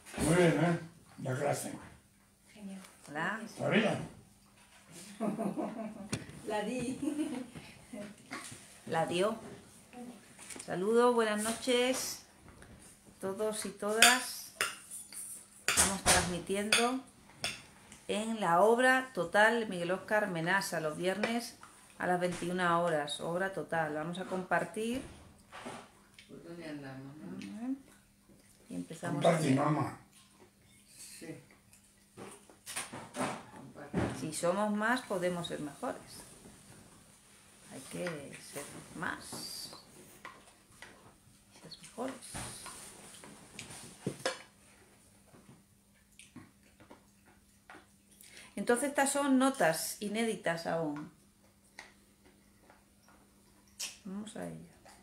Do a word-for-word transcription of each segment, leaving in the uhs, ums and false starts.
Muy bien, ¿eh? La clase. Genial. Hola. ¿Sabía? La di. La dio. Saludos, buenas noches. Todos y todas. Estamos transmitiendo en la obra total Miguel Óscar Menasa, los viernes a las veintiuna horas. Obra total. Vamos a compartir. ¿Por dónde andamos, no? Y empezamos. Compartir, mamá. Sí. Si somos más, podemos ser mejores. Hay que ser más. Ser mejores. Entonces estas son notas inéditas aún. Vamos a ello.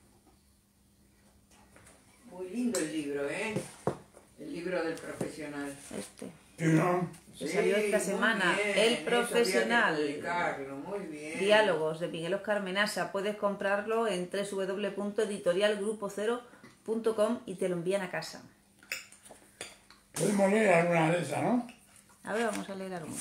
Muy lindo el libro, ¿eh? El libro del profesional. Este. ¿Sí, no? Que salió esta muy semana. bien, El eso profesional. había que publicarlo, muy bien. Diálogos de Miguel Óscar Menasa. Puedes comprarlo en doble u doble u doble u punto editorial grupo cero punto com y te lo envían a casa. Podemos leer alguna de esas, ¿no? A ver, vamos a leer alguna.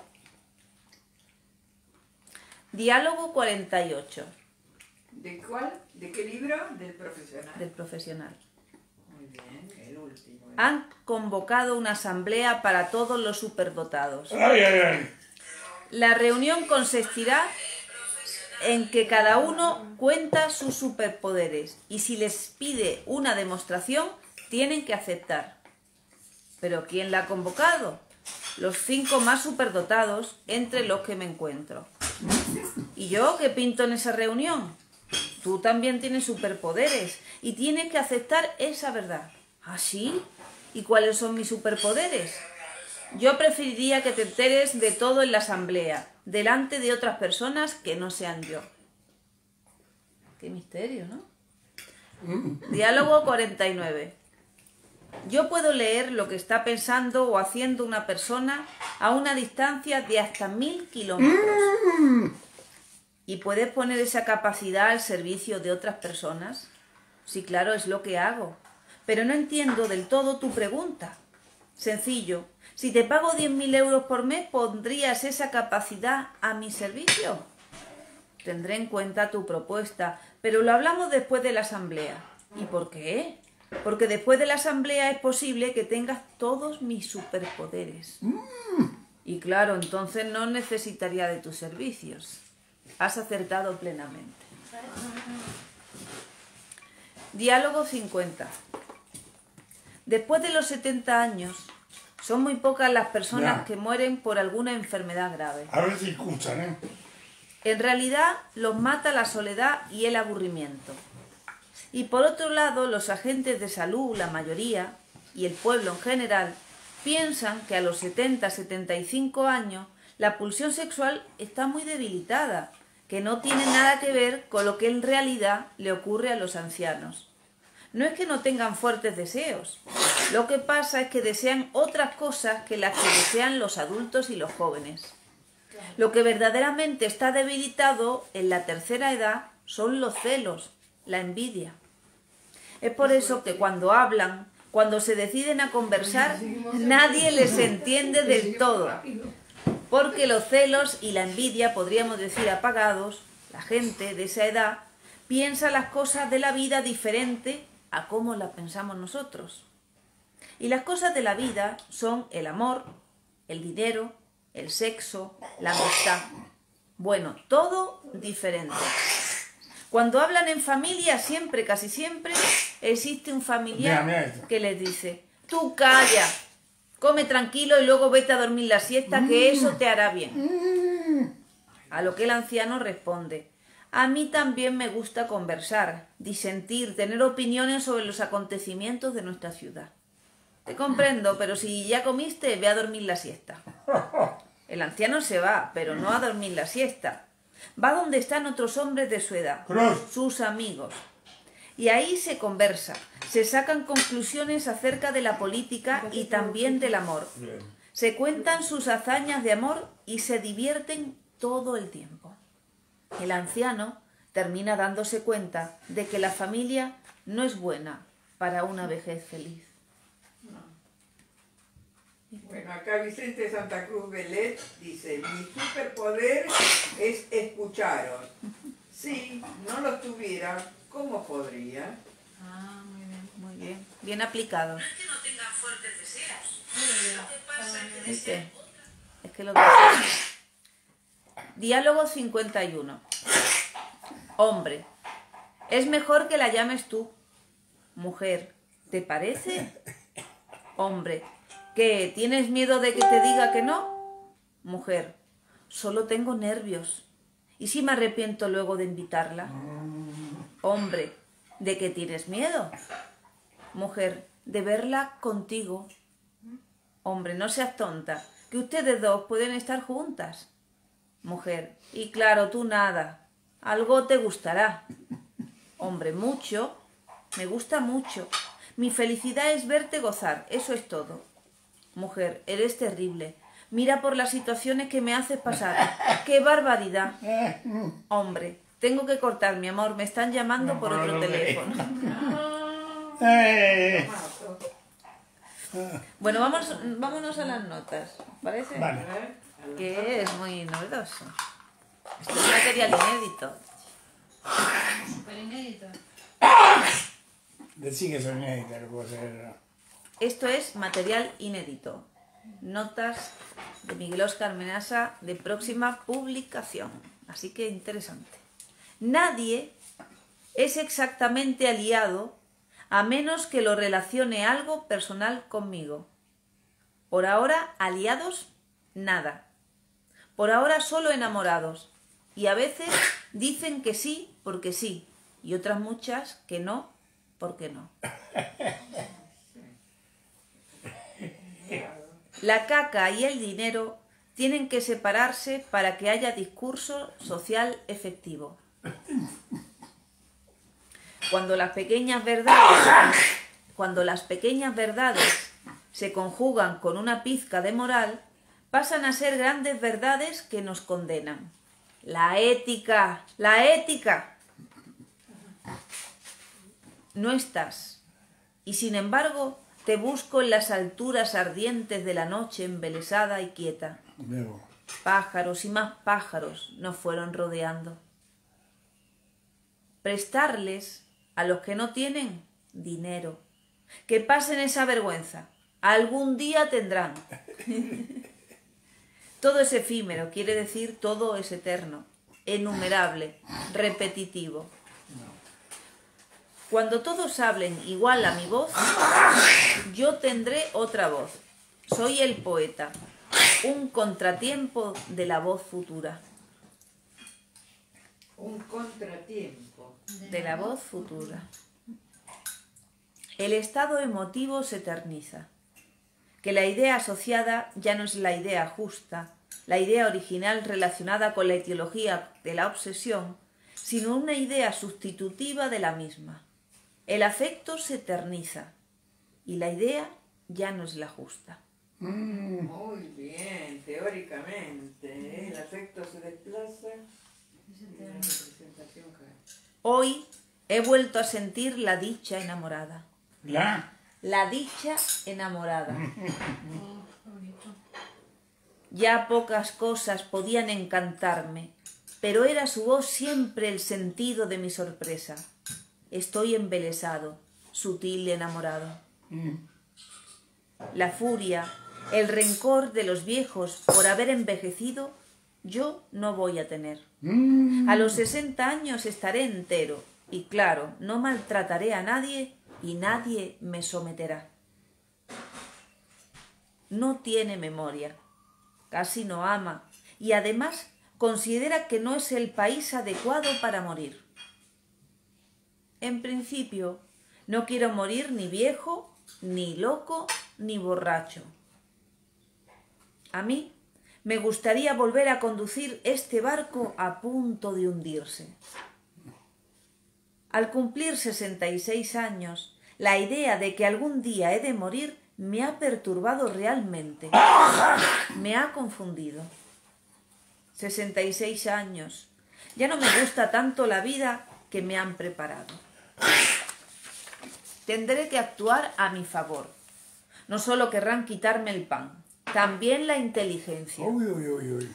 Diálogo cuarenta y ocho. ¿De cuál? ¿De qué libro? Del profesional. Del profesional. Muy bien, el último. ¿eh? Han convocado una asamblea para todos los superdotados. ¡Ay, ay, ay! La reunión consistirá en que cada uno cuenta sus superpoderes y si les pide una demostración, tienen que aceptar. ¿Pero quién la ha convocado? Los cinco más superdotados entre los que me encuentro. ¿Y yo qué pinto en esa reunión? Tú también tienes superpoderes y tienes que aceptar esa verdad. ¿Ah, sí? ¿Y cuáles son mis superpoderes? Yo preferiría que te enteres de todo en la asamblea, delante de otras personas que no sean yo. Qué misterio, ¿no? Diálogo cuarenta y nueve. Yo puedo leer lo que está pensando o haciendo una persona a una distancia de hasta mil kilómetros. ¿Y puedes poner esa capacidad al servicio de otras personas? Sí, claro, es lo que hago. Pero no entiendo del todo tu pregunta. Sencillo. Si te pago diez mil euros por mes, ¿pondrías esa capacidad a mi servicio? Tendré en cuenta tu propuesta, pero lo hablamos después de la asamblea. ¿Y por qué? Porque después de la asamblea es posible que tengas todos mis superpoderes. Y claro, entonces no necesitaría de tus servicios. Has acertado plenamente. Diálogo cincuenta. Después de los setenta años, son muy pocas las personas Ya. que mueren por alguna enfermedad grave. A ver si escuchan, ¿eh? En realidad, los mata la soledad y el aburrimiento. Y por otro lado, los agentes de salud, la mayoría, y el pueblo en general, piensan que a los setenta a setenta y cinco años la pulsión sexual está muy debilitada, que no tiene nada que ver con lo que en realidad le ocurre a los ancianos. No es que no tengan fuertes deseos, lo que pasa es que desean otras cosas que las que desean los adultos y los jóvenes. Lo que verdaderamente está debilitado en la tercera edad son los celos, la envidia. Es por eso que cuando hablan, cuando se deciden a conversar, nadie les entiende del todo. Porque los celos y la envidia, podríamos decir apagados, la gente de esa edad piensa las cosas de la vida diferente a cómo las pensamos nosotros. Y las cosas de la vida son el amor, el dinero, el sexo, la amistad. Bueno, todo diferente. Cuando hablan en familia, siempre, casi siempre, existe un familiar Mira, mira esto. que les dice: tú calla, come tranquilo y luego vete a dormir la siesta, que eso te hará bien. A lo que el anciano responde: a mí también me gusta conversar, disentir, tener opiniones sobre los acontecimientos de nuestra ciudad. Te comprendo, pero si ya comiste, ve a dormir la siesta. El anciano se va, pero no a dormir la siesta. Va donde están otros hombres de su edad, Cruz. sus amigos. Y ahí se conversa, se sacan conclusiones acerca de la política y también del amor. Bien. Se cuentan sus hazañas de amor y se divierten todo el tiempo. El anciano termina dándose cuenta de que la familia no es buena para una vejez feliz. Acá Vicente Santa Cruz Belet dice, mi superpoder es escucharos. Si no lo tuviera, ¿cómo podría? Ah, muy bien. Muy bien. Bien aplicado. No es que no tengan fuertes deseos. Muy bien. Lo que pasa es que ¿Viste? desean Es que lo deseas. Diálogo cincuenta y uno. Hombre, es mejor que la llames tú. Mujer, ¿te parece? Hombre, ¿qué? ¿Tienes miedo de que te diga que no? Mujer, solo tengo nervios. ¿Y si me arrepiento luego de invitarla? Hombre, ¿de qué tienes miedo? Mujer, de verla contigo. Hombre, no seas tonta, que ustedes dos pueden estar juntas. Mujer, y claro, tú nada. Algo te gustará. Hombre, mucho. Me gusta mucho. Mi felicidad es verte gozar, eso es todo. Mujer, eres terrible. Mira por las situaciones que me haces pasar. ¡Qué barbaridad! Hombre, tengo que cortar, mi amor. Me están llamando por otro teléfono. Eh, Bueno, vamos, vámonos a las notas. ¿Parece? Vale. Que es muy novedoso. Esto es material inédito. Súper inédito. Decí que soy inédita, que puedo ser. Esto es material inédito. Notas de Miguel Óscar Menasa de próxima publicación. Así que interesante. Nadie es exactamente aliado a menos que lo relacione algo personal conmigo. Por ahora, aliados, nada. Por ahora solo enamorados. Y a veces dicen que sí porque sí. Y otras muchas que no porque no. La caca y el dinero tienen que separarse para que haya discurso social efectivo. Cuando las pequeñas verdades, cuando las pequeñas verdades se conjugan con una pizca de moral, pasan a ser grandes verdades que nos condenan. La ética, la ética. No estás, y sin embargo te busco en las alturas ardientes de la noche embelesada y quieta. Luego. Pájaros y más pájaros nos fueron rodeando. Prestarles a los que no tienen dinero. Que pasen esa vergüenza. Algún día tendrán. Todo es efímero, quiere decir todo es eterno, enumerable, repetitivo. Cuando todos hablen igual a mi voz, yo tendré otra voz. Soy el poeta, un contratiempo de la voz futura. Un contratiempo. De la voz futura. El estado emotivo se eterniza. Que la idea asociada ya no es la idea justa, la idea original relacionada con la etiología de la obsesión, sino una idea sustitutiva de la misma. El afecto se eterniza y la idea ya no es la justa. Muy bien, teóricamente. ¿eh? El afecto se desplaza y la representación cae. Hoy he vuelto a sentir la dicha enamorada. ¿La? La dicha enamorada. Oh, qué bonito. Ya pocas cosas podían encantarme, pero era su voz siempre el sentido de mi sorpresa. Estoy embelesado, sutil y enamorado. La furia, el rencor de los viejos por haber envejecido, yo no voy a tener. A los sesenta años estaré entero y, claro, no maltrataré a nadie y nadie me someterá. No tiene memoria, casi no ama y además considera que no es el país adecuado para morir. En principio, no quiero morir ni viejo, ni loco, ni borracho. A mí me gustaría volver a conducir este barco a punto de hundirse. Al cumplir sesenta y seis años, la idea de que algún día he de morir me ha perturbado realmente. Me ha confundido. sesenta y seis años. Ya no me gusta tanto la vida que me han preparado. Tendré que actuar a mi favor. No solo querrán quitarme el pan, también la inteligencia. Uy, uy, uy, uy.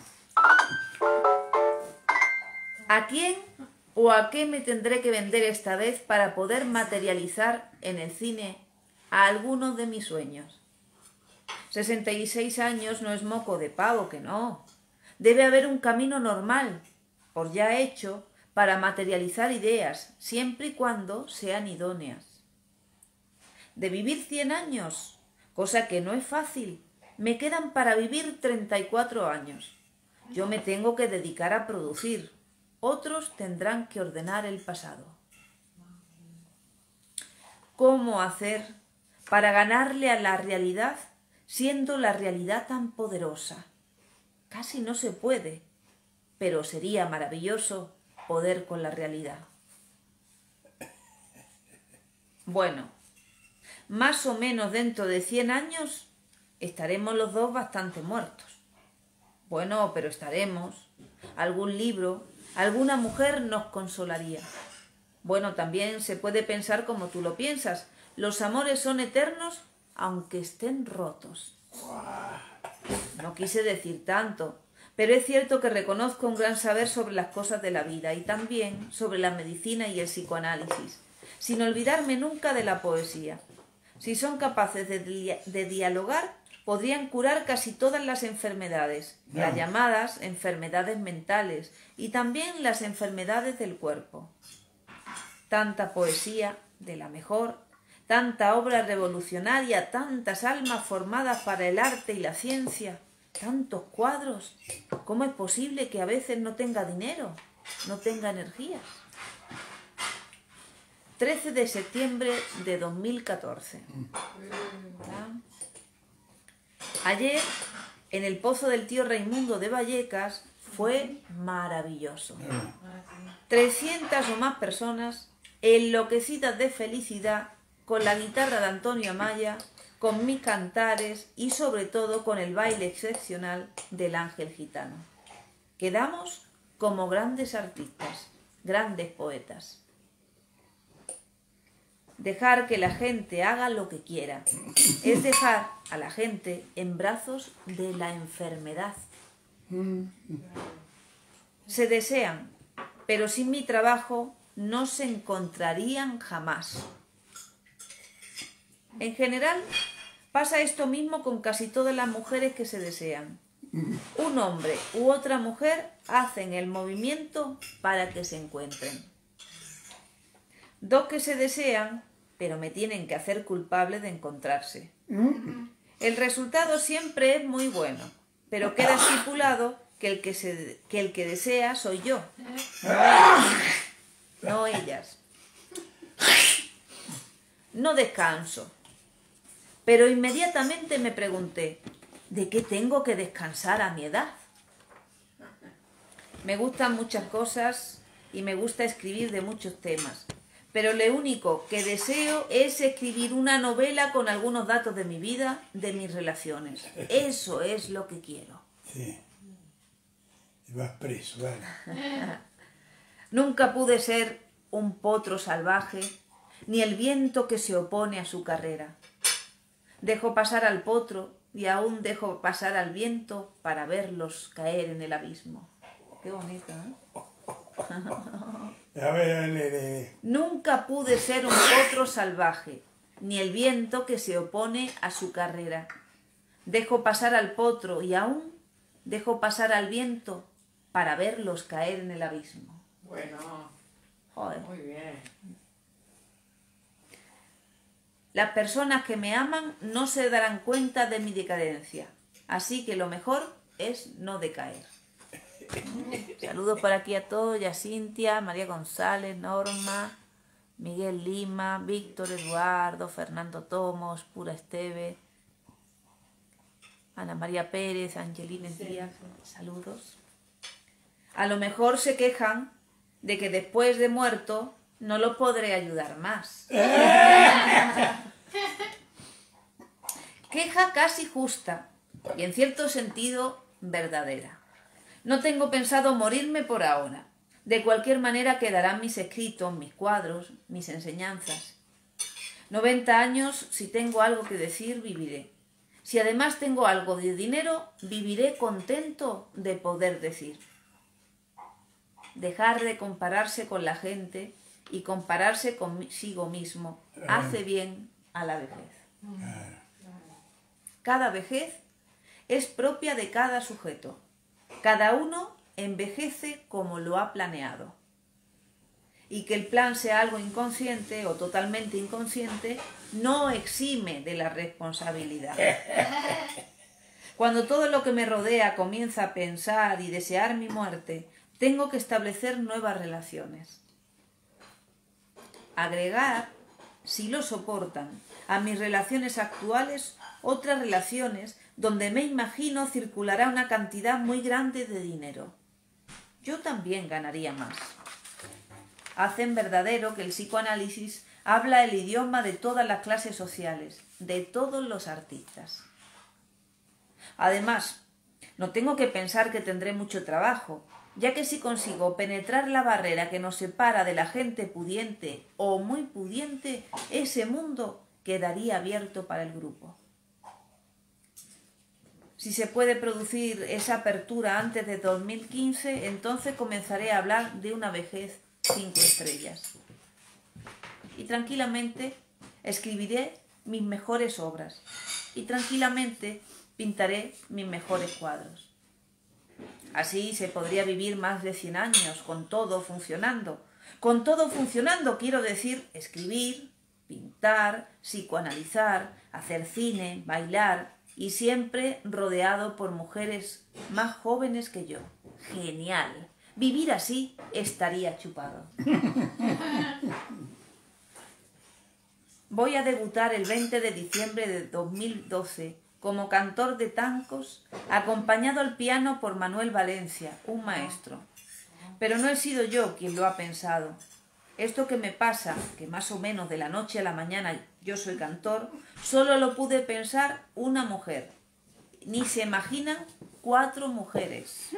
¿A quién o a qué me tendré que vender esta vez para poder materializar en el cine a algunos de mis sueños? sesenta y seis años no es moco de pavo, que no. Debe haber un camino normal, por ya hecho, para materializar ideas, siempre y cuando sean idóneas. De vivir cien años, cosa que no es fácil, me quedan para vivir treinta y cuatro años. Yo me tengo que dedicar a producir, otros tendrán que ordenar el pasado. ¿Cómo hacer para ganarle a la realidad siendo la realidad tan poderosa? Casi no se puede, pero sería maravilloso poder con la realidad. Bueno, más o menos dentro de cien años estaremos los dos bastante muertos. Bueno, pero estaremos. Algún libro, alguna mujer nos consolaría. Bueno, también se puede pensar como tú lo piensas. Los amores son eternos aunque estén rotos. No quise decir tanto, pero es cierto que reconozco un gran saber sobre las cosas de la vida y también sobre la medicina y el psicoanálisis, sin olvidarme nunca de la poesía. Si son capaces de, di de dialogar, podrían curar casi todas las enfermedades, las llamadas enfermedades mentales y también las enfermedades del cuerpo. Tanta poesía, de la mejor, tanta obra revolucionaria, tantas almas formadas para el arte y la ciencia, tantos cuadros. ¿Cómo es posible que a veces no tenga dinero, no tenga energía? trece de septiembre de dos mil catorce. Ayer, en el pozo del tío Raimundo de Vallecas, fue maravilloso. trescientas o más personas enloquecidas de felicidad con la guitarra de Antonio Amaya, con mis cantares y sobre todo con el baile excepcional del Ángel Gitano. Quedamos como grandes artistas, grandes poetas. Dejar que la gente haga lo que quiera es dejar a la gente en brazos de la enfermedad. Se desean, pero sin mi trabajo no se encontrarían jamás. En general, pasa esto mismo con casi todas las mujeres que se desean. Un hombre u otra mujer hacen el movimiento para que se encuentren. Dos que se desean, pero me tienen que hacer culpable de encontrarse. El resultado siempre es muy bueno, pero queda estipulado que el que, se, que, el que desea soy yo, no ellas. No ellas. No descanso. Pero inmediatamente me pregunté, ¿de qué tengo que descansar a mi edad? Me gustan muchas cosas y me gusta escribir de muchos temas, pero lo único que deseo es escribir una novela con algunos datos de mi vida, de mis relaciones. Eso es lo que quiero. Sí. Y vas preso, vale. Nunca pude ser un potro salvaje, ni el viento que se opone a su carrera. Dejo pasar al potro y aún dejo pasar al viento para verlos caer en el abismo. Qué bonito, ¿eh? A ver, le, le. Nunca pude ser un potro salvaje, ni el viento que se opone a su carrera. Dejo pasar al potro y aún dejo pasar al viento para verlos caer en el abismo. Bueno, Joder. muy bien. Las personas que me aman no se darán cuenta de mi decadencia, así que lo mejor es no decaer. Saludos por aquí a todos, ya Cintia, María González, Norma, Miguel Lima, Víctor Eduardo, Fernando Tomos, Pura Esteve, Ana María Pérez, Angelina Díaz, saludos. A lo mejor se quejan de que después de muerto no los podré ayudar más. Queja casi justa y en cierto sentido verdadera. No tengo pensado morirme por ahora. De cualquier manera quedarán mis escritos, mis cuadros, mis enseñanzas. noventa años, si tengo algo que decir, viviré. Si además tengo algo de dinero, viviré contento de poder decir. Dejar de compararse con la gente y compararse consigo mismo hace bien a la vejez. Cada vejez es propia de cada sujeto. Cada uno envejece como lo ha planeado. Y que el plan sea algo inconsciente o totalmente inconsciente no exime de la responsabilidad. Cuando todo lo que me rodea comienza a pensar y desear mi muerte, tengo que establecer nuevas relaciones. Agregar, si lo soportan, a mis relaciones actuales otras relaciones donde me imagino circulará una cantidad muy grande de dinero. Yo también ganaría más. Hacen verdadero que el psicoanálisis habla el idioma de todas las clases sociales, de todos los artistas. Además, no tengo que pensar que tendré mucho trabajo, ya que si consigo penetrar la barrera que nos separa de la gente pudiente o muy pudiente, ese mundo quedaría abierto para el grupo. Si se puede producir esa apertura antes de dos mil quince, entonces comenzaré a hablar de una vejez cinco estrellas. Y tranquilamente escribiré mis mejores obras. Y tranquilamente pintaré mis mejores cuadros. Así se podría vivir más de cien años con todo funcionando. Con todo funcionando quiero decir escribir, pintar, psicoanalizar, hacer cine, bailar y siempre rodeado por mujeres más jóvenes que yo. Genial. Vivir así estaría chupado. Voy a debutar el veinte de diciembre de dos mil doce como cantor de tangos, acompañado al piano por Manuel Valencia, un maestro. Pero no he sido yo quien lo ha pensado. Esto que me pasa, que más o menos de la noche a la mañana yo soy cantor, solo lo pude pensar una mujer. Ni se imaginan cuatro mujeres.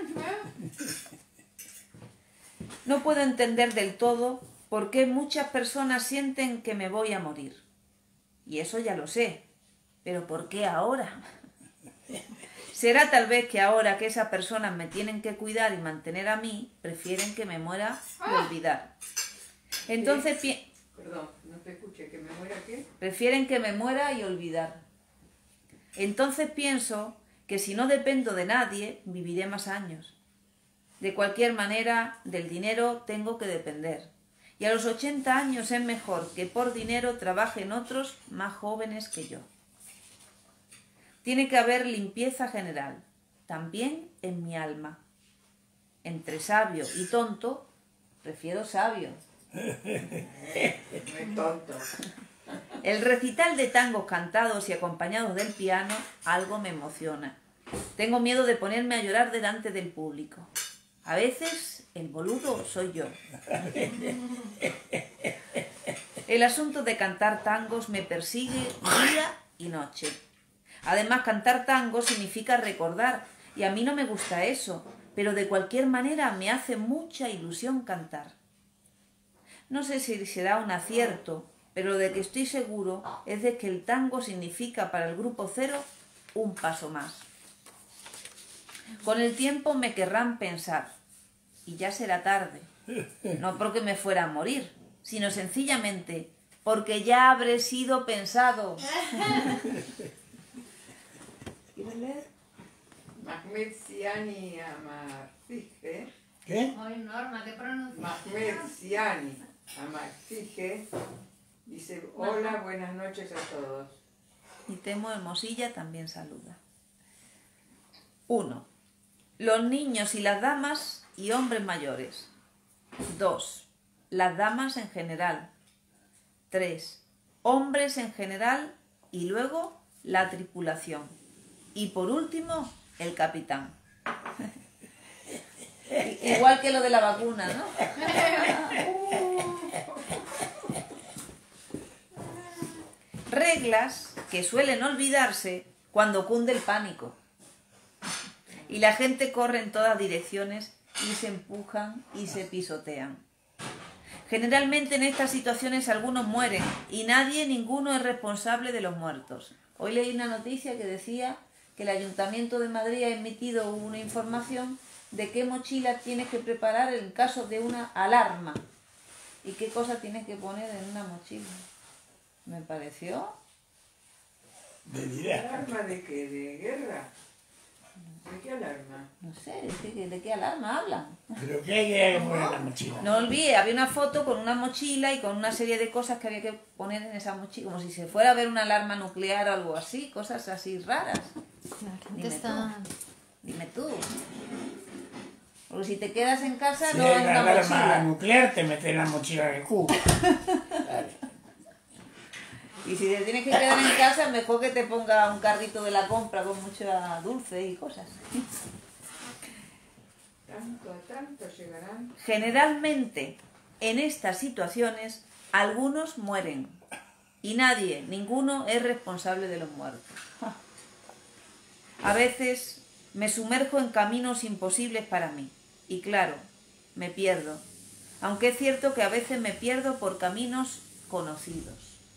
No puedo entender del todo por qué muchas personas sienten que me voy a morir. Y eso ya lo sé. Pero ¿por qué ahora? Será tal vez que ahora que esas personas me tienen que cuidar y mantener a mí, prefieren que me muera y olvidar. Entonces, pi- Perdón, no te escuché, ¿que me muera qué? prefieren que me muera y olvidar. Entonces pienso que si no dependo de nadie, viviré más años. De cualquier manera, del dinero tengo que depender. Y a los ochenta años es mejor que por dinero trabajen otros más jóvenes que yo. Tiene que haber limpieza general, también en mi alma. Entre sabio y tonto, prefiero sabio. No es tonto. El recital de tangos cantados y acompañados del piano algo me emociona. Tengo miedo de ponerme a llorar delante del público. A veces el boludo soy yo. El asunto de cantar tangos me persigue día y noche. Además, cantar tango significa recordar, y a mí no me gusta eso, pero de cualquier manera me hace mucha ilusión cantar. No sé si será un acierto, pero lo de que estoy seguro es de que el tango significa para el grupo cero un paso más. Con el tiempo me querrán pensar, y ya será tarde, no porque me fuera a morir, sino sencillamente porque ya habré sido pensado. ¿Quieres leer? Mahmed Siani Amarcije. ¿Qué? Ay, Norma, ¿qué pronunciación? Mahmed Siani Amarcije dice: hola, buenas noches a todos. Y Temo Hermosilla también saluda. uno. Los niños y las damas y hombres mayores. dos. Las damas en general. tres. Hombres en general y luego la tripulación. Y por último, el capitán. Igual que lo de la vacuna, ¿no? Reglas que suelen olvidarse cuando cunde el pánico. Y la gente corre en todas direcciones y se empujan y se pisotean. Generalmente en estas situaciones algunos mueren y nadie, ninguno es responsable de los muertos. Hoy leí una noticia que decía que el Ayuntamiento de Madrid ha emitido una información de qué mochila tienes que preparar en caso de una alarma y qué cosas tienes que poner en una mochila. Me pareció... De dirá. ¿Alarma de qué? ¿De guerra? ¿De qué alarma? No sé, ¿de qué, de qué alarma hablan? Pero ¿qué hay que poner en la mochila? No olvidé, había una foto con una mochila y con una serie de cosas que había que poner en esa mochila, como si se fuera a ver una alarma nuclear o algo así, cosas así raras. La gente Dime está... Dime tú. Porque si te quedas en casa Si no hay hay una una alarma mochila. nuclear, te metes en la mochila del cubo. Vale. Y si te tienes que quedar en casa, mejor que te ponga un carrito de la compra con mucha dulce y cosas. Tanto a tanto llegarán. Generalmente, en estas situaciones, algunos mueren. Y nadie, ninguno, es responsable de los muertos. A veces me sumerjo en caminos imposibles para mí. Y claro, me pierdo. Aunque es cierto que a veces me pierdo por caminos conocidos.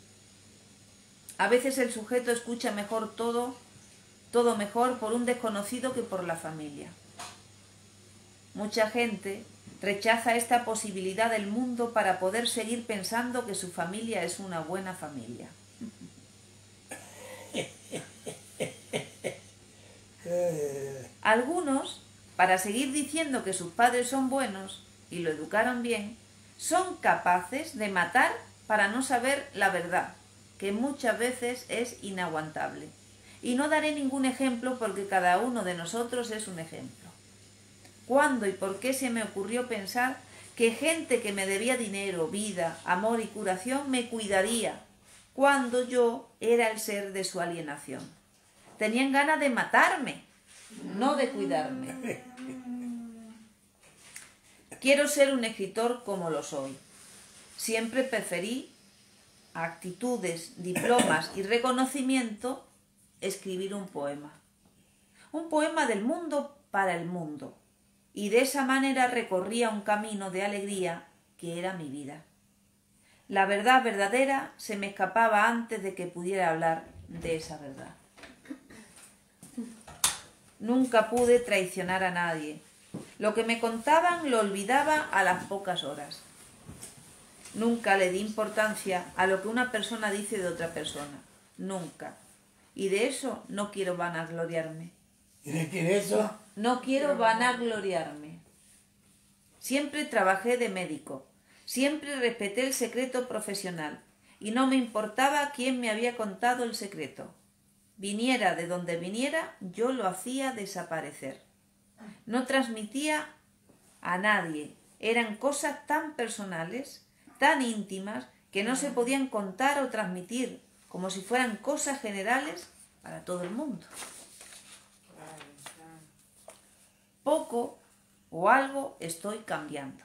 A veces el sujeto escucha mejor todo, todo mejor por un desconocido que por la familia. Mucha gente rechaza esta posibilidad del mundo para poder seguir pensando que su familia es una buena familia. Algunos, para seguir diciendo que sus padres son buenos y lo educaron bien, son capaces de matar para no saber la verdad, que muchas veces es inaguantable. Y no daré ningún ejemplo porque cada uno de nosotros es un ejemplo. ¿Cuándo y por qué se me ocurrió pensar que gente que me debía dinero, vida, amor y curación me cuidaría cuando yo era el ser de su alienación? Tenían ganas de matarme, no de cuidarme. Quiero ser un escritor como lo soy. Siempre preferí actitudes, diplomas y reconocimiento, escribir un poema. Un poema del mundo para el mundo. Y de esa manera recorría un camino de alegría que era mi vida. La verdad verdadera se me escapaba antes de que pudiera hablar de esa verdad. Nunca pude traicionar a nadie. Lo que me contaban lo olvidaba a las pocas horas. Nunca le di importancia a lo que una persona dice de otra persona. Nunca. Y de eso no quiero vanagloriarme. ¿Y de qué es eso? No quiero vanagloriarme. Siempre trabajé de médico. Siempre respeté el secreto profesional. Y no me importaba quién me había contado el secreto. Viniera de donde viniera, yo lo hacía desaparecer. No transmitía a nadie. Eran cosas tan personales, tan íntimas, que no se podían contar o transmitir, como si fueran cosas generales para todo el mundo. Poco o algo estoy cambiando.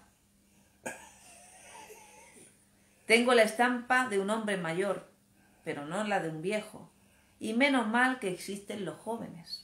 Tengo la estampa de un hombre mayor, pero no la de un viejo. Y menos mal que existen los jóvenes.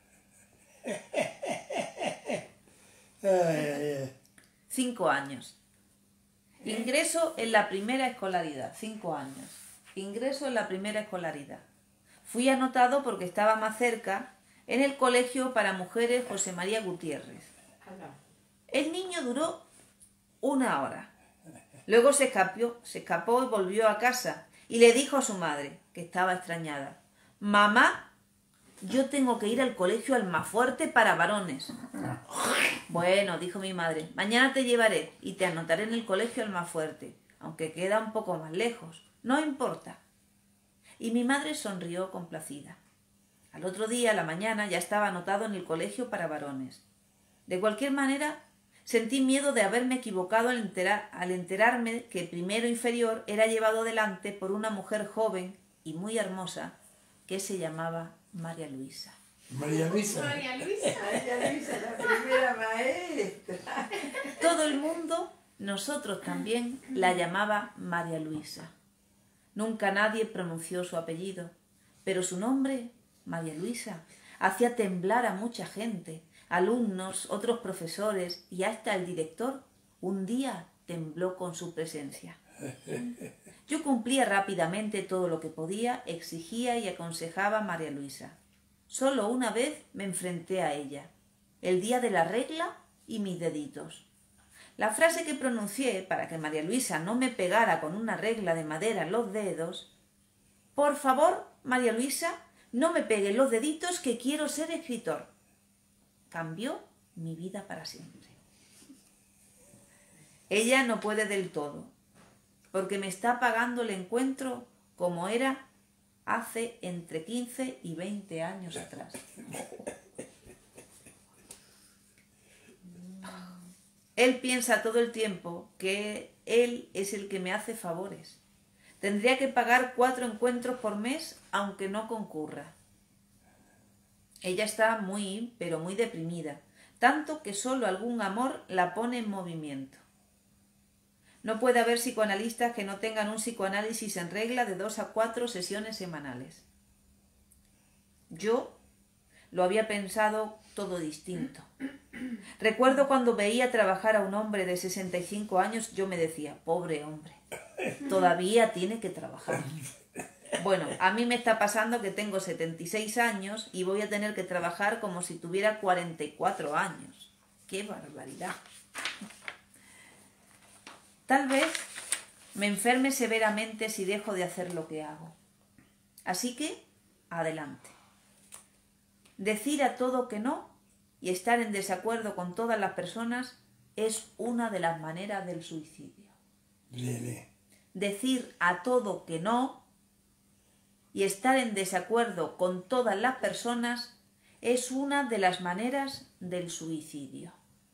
Cinco años. Ingreso en la primera escolaridad. Cinco años. Ingreso en la primera escolaridad. Fui anotado porque estaba más cerca en el colegio para mujeres José María Gutiérrez. El niño duró una hora. Luego se escapó, se escapó y volvió a casa y le dijo a su madre, que estaba extrañada: «Mamá, yo tengo que ir al colegio Almafuerte para varones». «Bueno», dijo mi madre, «mañana te llevaré y te anotaré en el colegio Almafuerte, aunque queda un poco más lejos. No importa». Y mi madre sonrió complacida. Al otro día, a la mañana, ya estaba anotado en el colegio para varones. De cualquier manera, sentí miedo de haberme equivocado al, enterar, al enterarme que el primero inferior era llevado delante por una mujer joven y muy hermosa que se llamaba María Luisa. María Luisa. María Luisa. María Luisa, la primera maestra. Todo el mundo, nosotros también, la llamaba María Luisa. Nunca nadie pronunció su apellido, pero su nombre, María Luisa, hacía temblar a mucha gente, alumnos, otros profesores y hasta el director. Un día tembló con su presencia. Yo cumplía rápidamente todo lo que podía, exigía y aconsejaba a María Luisa. Solo una vez me enfrenté a ella, el día de la regla y mis deditos. La frase que pronuncié para que María Luisa no me pegara con una regla de madera en los dedos: por favor, María Luisa, no me pegue los deditos que quiero ser escritor. Cambió mi vida para siempre. Ella no puede del todo, porque me está pagando el encuentro como era hace entre quince y veinte años atrás. Él piensa todo el tiempo que él es el que me hace favores. Tendría que pagar cuatro encuentros por mes aunque no concurra. Ella está muy, pero muy deprimida, tanto que solo algún amor la pone en movimiento. No puede haber psicoanalistas que no tengan un psicoanálisis en regla de dos a cuatro sesiones semanales. Yo lo había pensado todo distinto. Recuerdo cuando veía trabajar a un hombre de sesenta y cinco años, yo me decía, pobre hombre, todavía tiene que trabajar. Bueno, a mí me está pasando que tengo setenta y seis años y voy a tener que trabajar como si tuviera cuarenta y cuatro años. ¡Qué barbaridad! Tal vez me enferme severamente si dejo de hacer lo que hago. Así que, adelante. Decir a todo que no y estar en desacuerdo con todas las personas es una de las maneras del suicidio. Lele. Decir a todo que no y estar en desacuerdo con todas las personas es una de las maneras del suicidio.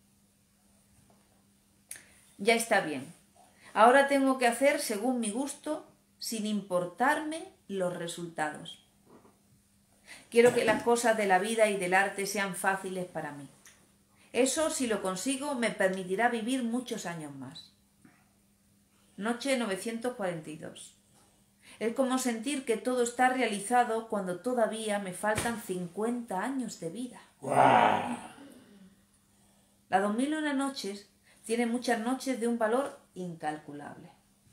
Ya está bien. Ahora tengo que hacer según mi gusto, sin importarme los resultados. Quiero que las cosas de la vida y del arte sean fáciles para mí. Eso, si lo consigo, me permitirá vivir muchos años más. Noche novecientos cuarenta y dos. Es como sentir que todo está realizado cuando todavía me faltan cincuenta años de vida. ¡Guau! La dos mil y una noches tiene muchas noches de un valor incalculable.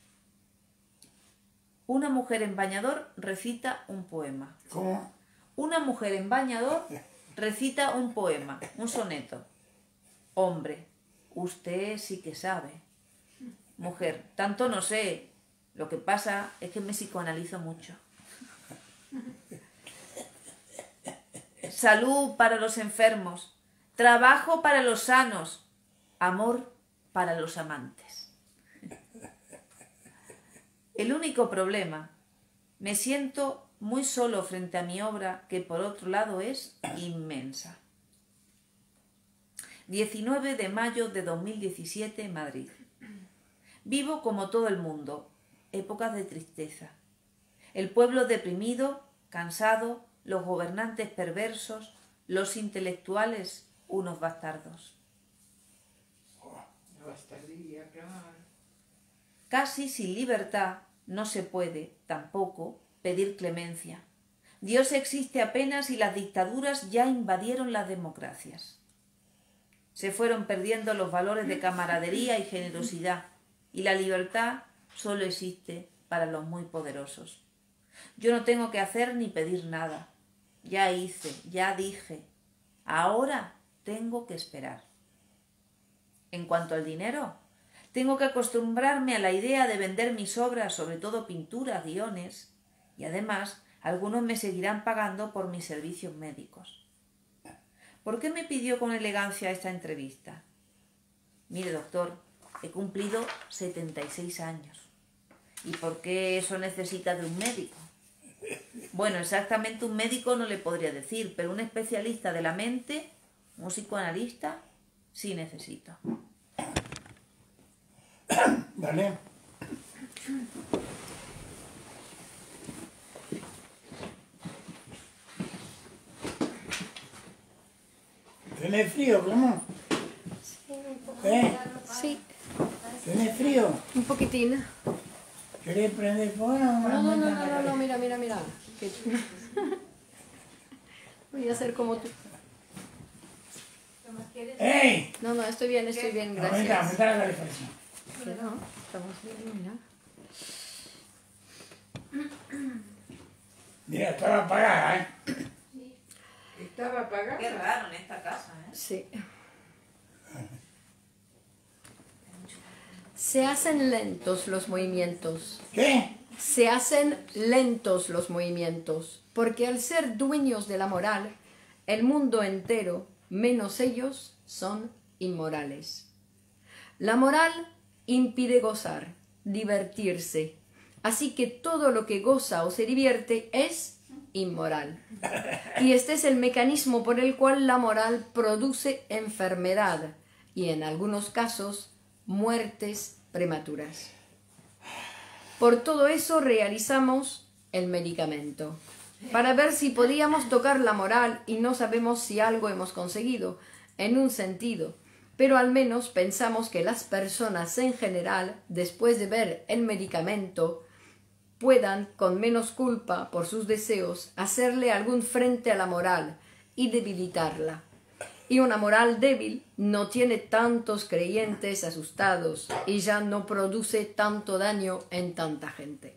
Una mujer en bañador recita un poema. ¿Cómo? Una mujer en bañador recita un poema, un soneto. Hombre, usted sí que sabe. Mujer, tanto no sé. Lo que pasa es que me psicoanalizo mucho. Salud para los enfermos. Trabajo para los sanos. Amor para los amantes. El único problema, me siento muy solo frente a mi obra, que por otro lado es inmensa. diecinueve de mayo de dos mil diecisiete, Madrid. Vivo como todo el mundo, épocas de tristeza. El pueblo deprimido, cansado, los gobernantes perversos, los intelectuales, unos bastardos. Bastardía, claro. Casi sin libertad no se puede, tampoco, pedir clemencia. Dios existe apenas y las dictaduras ya invadieron las democracias. Se fueron perdiendo los valores de camaradería y generosidad, y la libertad solo existe para los muy poderosos. Yo no tengo que hacer ni pedir nada. Ya hice, ya dije. Ahora tengo que esperar. En cuanto al dinero, tengo que acostumbrarme a la idea de vender mis obras, sobre todo pinturas, guiones, y además algunos me seguirán pagando por mis servicios médicos. ¿Por qué me pidió con elegancia esta entrevista? Mire, doctor, he cumplido setenta y seis años. ¿Y por qué eso necesita de un médico? Bueno, exactamente un médico no le podría decir, pero un especialista de la mente, un psicoanalista, sí necesito. Dale. ¿Tenés frío, cómo? Sí, un poco. ¿Eh? Sí, ¿Tenés frío? un poquitín. ¿Querés prender fuego? No, no, no, no, no, no, mira, mira, mira. Que- Voy a hacer como tú. ¡Ey! No, no, estoy bien, estoy bien, Aumenta, gracias. aumenta la calefacción. Que no, estamos bien, mira. Mira, estaba apagada, ¿eh? Estaba apagada. Qué raro en esta casa, ¿eh? Sí. Se hacen lentos los movimientos. ¿Qué? Se hacen lentos los movimientos, porque al ser dueños de la moral, el mundo entero, menos ellos, son inmorales. La moral impide gozar, divertirse, así que todo lo que goza o se divierte es inmoral. Y este es el mecanismo por el cual la moral produce enfermedad y, en algunos casos, muertes prematuras. Por todo eso realizamos el medicamento, para ver si podíamos tocar la moral, y no sabemos si algo hemos conseguido, en un sentido, pero al menos pensamos que las personas en general, después de ver el medicamento, puedan, con menos culpa por sus deseos, hacerle algún frente a la moral y debilitarla. Y una moral débil no tiene tantos creyentes asustados y ya no produce tanto daño en tanta gente.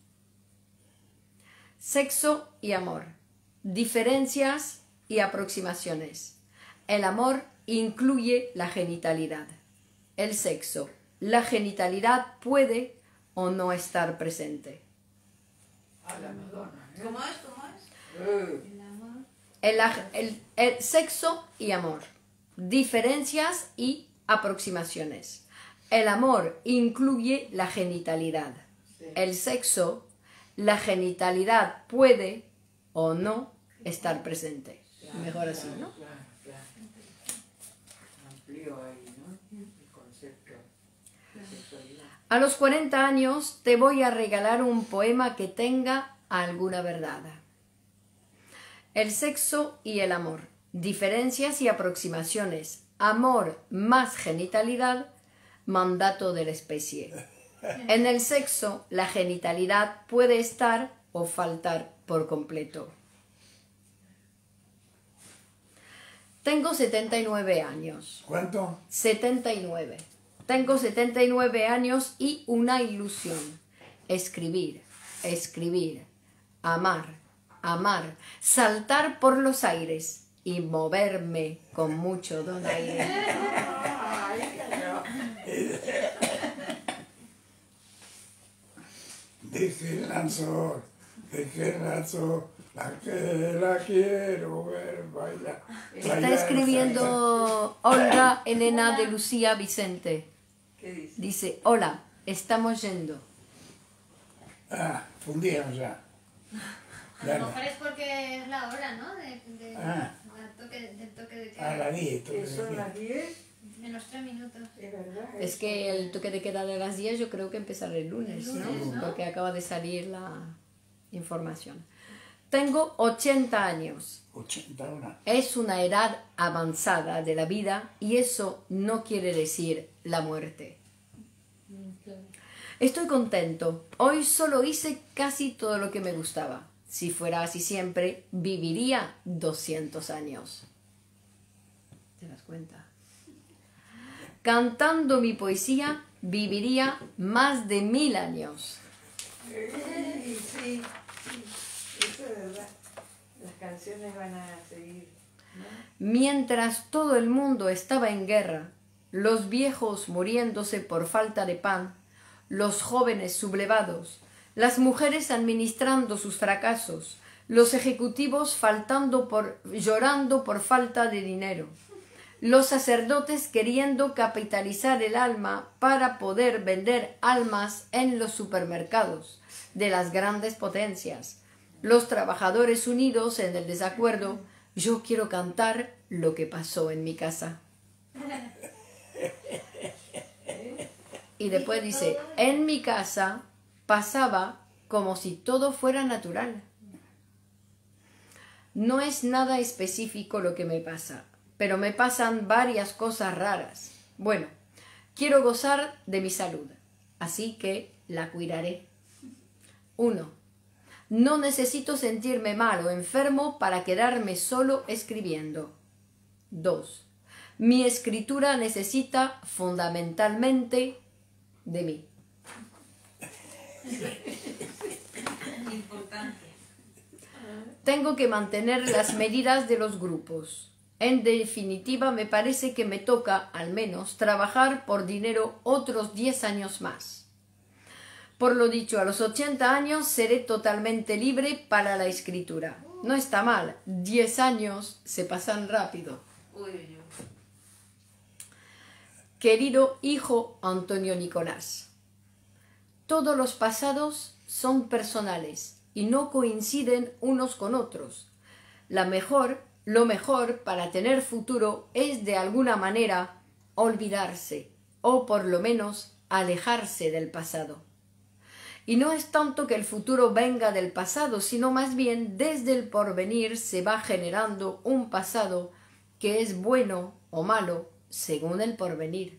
Sexo y amor. Diferencias y aproximaciones. El amor incluye la genitalidad. El sexo, la genitalidad puede o no estar presente. A la Madonna, ¿eh? ¿Cómo es? ¿Cómo es? Eh, El amor. El, el- el sexo y amor. Diferencias y aproximaciones. El amor incluye la genitalidad. Sí. El sexo, la genitalidad puede o no estar presente. Mejor así, ¿no? Claro, claro. Amplió ahí, ¿no? El concepto de sexualidad. A los cuarenta años te voy a regalar un poema que tenga alguna verdad. El sexo y el amor. Diferencias y aproximaciones. Amor más genitalidad. Mandato de la especie. En el sexo, la genitalidad puede estar o faltar por completo. Tengo setenta y nueve años. ¿Cuánto? setenta y nueve. Tengo setenta y nueve años y una ilusión. Escribir, escribir, amar, amar, saltar por los aires y moverme con mucho donaire. Dije el lanzor, dije el lanzor, la que la quiero ver bailar. Está bailar, escribiendo Olga Elena de Lucía Vicente. ¿Qué dice? Dice, hola, estamos yendo. Ah, fundieron ya. A Ya lo no. mejor es porque es la hora, ¿no? De, de- Ah. la toque, del toque de A la queda. diez. ¿Que son las diez? Menos tres minutos. Es verdad. Es que el toque de queda de las diez yo creo que empezará el lunes, El ¿no? lunes, ¿no? Porque acaba de salir la información. Tengo ochenta años. ochenta y uno. Es una edad avanzada de la vida y eso no quiere decir la muerte. Estoy contento. Hoy solo hice casi todo lo que me gustaba. Si fuera así siempre, viviría doscientos años. ¿Te das cuenta? Cantando mi poesía, viviría más de mil años. Sí, sí, sí. Eso es verdad. Las canciones van a seguir, ¿no? Mientras todo el mundo estaba en guerra, los viejos muriéndose por falta de pan, los jóvenes sublevados, las mujeres administrando sus fracasos, los ejecutivos faltando por, llorando por falta de dinero, los sacerdotes queriendo capitalizar el alma para poder vender almas en los supermercados de las grandes potencias, los trabajadores unidos en el desacuerdo. Yo quiero cantar lo que pasó en mi casa. Y después dice, en mi casa pasaba como si todo fuera natural. No es nada específico lo que me pasa, pero me pasan varias cosas raras. Bueno, quiero gozar de mi salud, así que la cuidaré. Uno, no necesito sentirme mal o enfermo para quedarme solo escribiendo. Dos, mi escritura necesita fundamentalmente de mí. Importante. tengo que mantener las medidas de los grupos. En definitiva, me parece que me toca, al menos, trabajar por dinero otros diez años más. Por lo dicho, a los ochenta años seré totalmente libre para la escritura. No está mal, diez años se pasan rápido. Uy, uy, uy. Querido hijo Antonio Nicolás, todos los pasados son personales y no coinciden unos con otros. La mejor, lo mejor para tener futuro es de alguna manera olvidarse o por lo menos alejarse del pasado. Y no es tanto que el futuro venga del pasado, sino más bien desde el porvenir se va generando un pasado que es bueno o malo según el porvenir.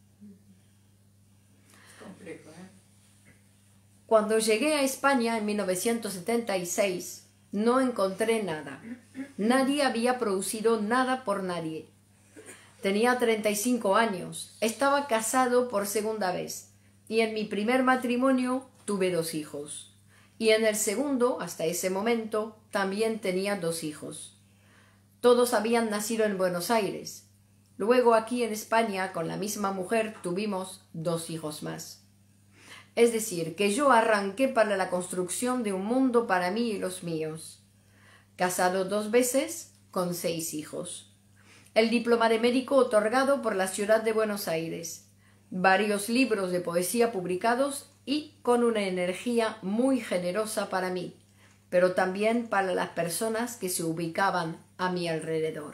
Es complejo, ¿eh? Cuando llegué a España en mil novecientos setenta y seis, no encontré nada. Nadie había producido nada por nadie. Tenía treinta y cinco años, estaba casado por segunda vez y en mi primer matrimonio tuve dos hijos. Y en el segundo, hasta ese momento, también tenía dos hijos. Todos habían nacido en Buenos Aires. Luego aquí en España, con la misma mujer, tuvimos dos hijos más. Es decir, que yo arranqué para la construcción de un mundo para mí y los míos. Casado dos veces, con seis hijos. El diploma de médico otorgado por la ciudad de Buenos Aires. Varios libros de poesía publicados y con una energía muy generosa para mí, pero también para las personas que se ubicaban a mi alrededor.